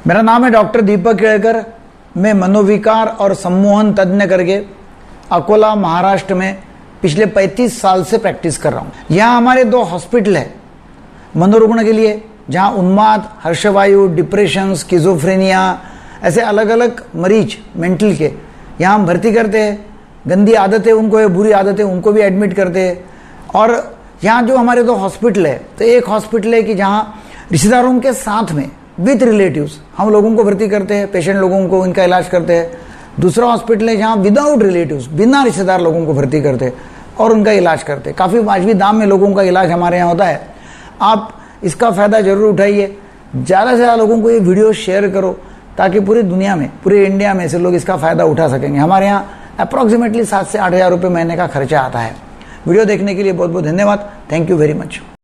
मेरा नाम है डॉक्टर दीपक केळकर। मैं मनोविकार और सम्मोहन तज्ञ करके अकोला महाराष्ट्र में पिछले 35 साल से प्रैक्टिस कर रहा हूँ। यहाँ हमारे 2 हॉस्पिटल है मनोरुग्ण के लिए, जहाँ उन्माद, हर्षवायु, डिप्रेशन, स्किज़ोफ्रेनिया ऐसे अलग अलग मरीज मेंटल के यहाँ हम भर्ती करते हैं। गंदी आदतें उनको है, बुरी आदतें उनको भी एडमिट करते हैं। और यहाँ जो हमारे 2 हॉस्पिटल है, तो एक हॉस्पिटल है कि जहाँ रिश्तेदारों के साथ में विथ रिलेटिव्स हम लोगों को भर्ती करते हैं, पेशेंट लोगों को इनका इलाज करते हैं। दूसरा हॉस्पिटल है जहाँ विदाउट रिलेटिव्स, बिना रिश्तेदार लोगों को भर्ती करते हैं और उनका इलाज करते हैं। काफ़ी वाजबी दाम में लोगों का इलाज हमारे यहाँ होता है। आप इसका फ़ायदा ज़रूर उठाइए। ज़्यादा से ज़्यादा लोगों को ये वीडियो शेयर करो ताकि पूरी दुनिया में, पूरे इंडिया में से लोग इसका फ़ायदा उठा सकेंगे। हमारे यहाँ अप्रॉक्सीमेटली 7 से 8 हज़ार रुपये महीने का खर्चा आता है। वीडियो देखने के लिए बहुत बहुत धन्यवाद। Thank you very much.